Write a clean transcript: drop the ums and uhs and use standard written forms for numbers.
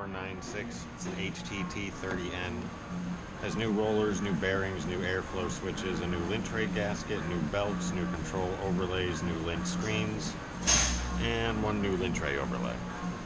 496. It's an HTT30N. Has new rollers, new bearings, new airflow switches, a new lint tray gasket, new belts, new control overlays, new lint screens, and one new lint tray overlay.